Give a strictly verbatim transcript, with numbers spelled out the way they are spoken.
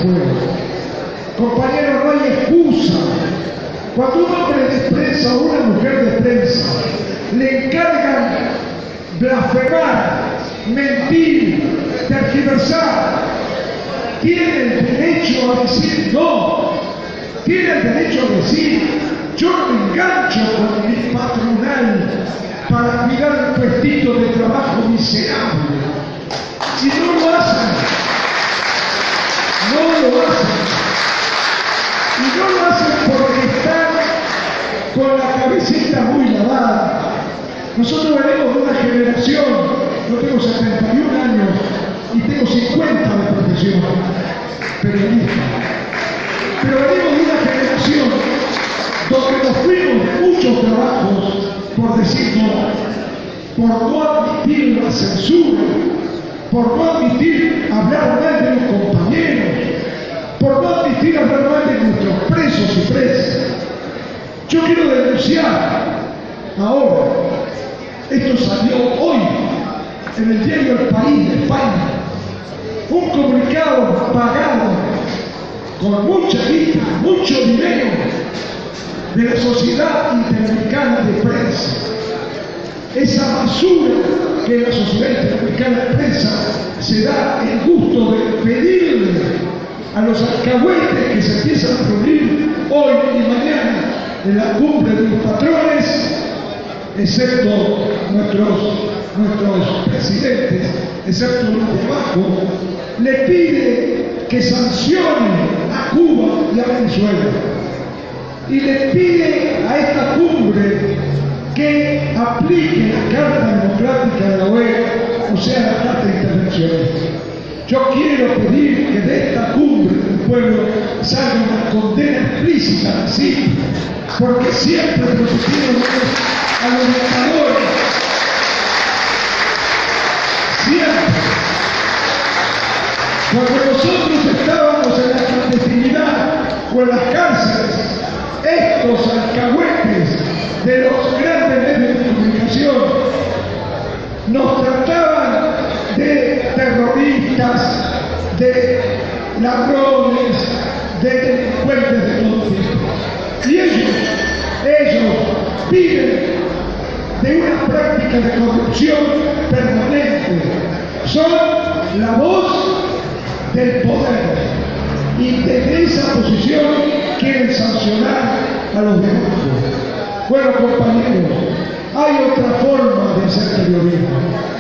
juego. Compañeros, no hay excusa. Cuando un hombre de prensa o una mujer de prensa le encargan blasfemar, mentir, tergiversar, tiene el derecho a decir no, tiene el derecho a decir yo no me engancho con mi patronal para cuidar un puestito de trabajo miserable. Y no lo hacen, no lo hacen, y no lo hacen porque están con la cabecita muy lavada. Nosotros venimos de una generación, yo tengo setenta y un años y tengo cincuenta de profesión periodista, pero venimos de una generación donde nos fuimos de muchos trabajos por decir no, por no admitir la censura, por no admitir hablar mal de los compañeros, por no admitir hablar mal de nuestros presos y presas. Yo quiero denunciar ahora, esto salió hoy en el diario El País de España, un comunicado pagado con mucha guita, mucho dinero de la Sociedad Interamericana de Prensa. Esa basura que la Sociedad Interamericana de Prensa se da el gusto de pedirle a los alcahuetes que se empiezan a reunir hoy y mañana en la cumbre de los patrones, excepto nuestros, nuestros presidentes, excepto los de abajo, le pide que sancione a Cuba y a Venezuela. Y le pide a esta cumbre que aplique la Carta Democrática de la O E, o sea, la Carta Internacional. Yo quiero pedir que de esta cumbre del pueblo salga una condena explícita, sí, porque siempre protegieron a los dictadores. Siempre. Cuando nosotros estábamos en la clandestinidad o en las cárceles, estos alcahuetes de los grandes medios de comunicación nos trataban de terroristas, de ladrones, de delincuentes de todo tipo. Y ellos, ellos viven de una práctica de corrupción permanente. Son la voz del poder. Y desde esa posición quieren sancionar a los demás. Bueno, compañeros, hay otra forma de hacer periodismo.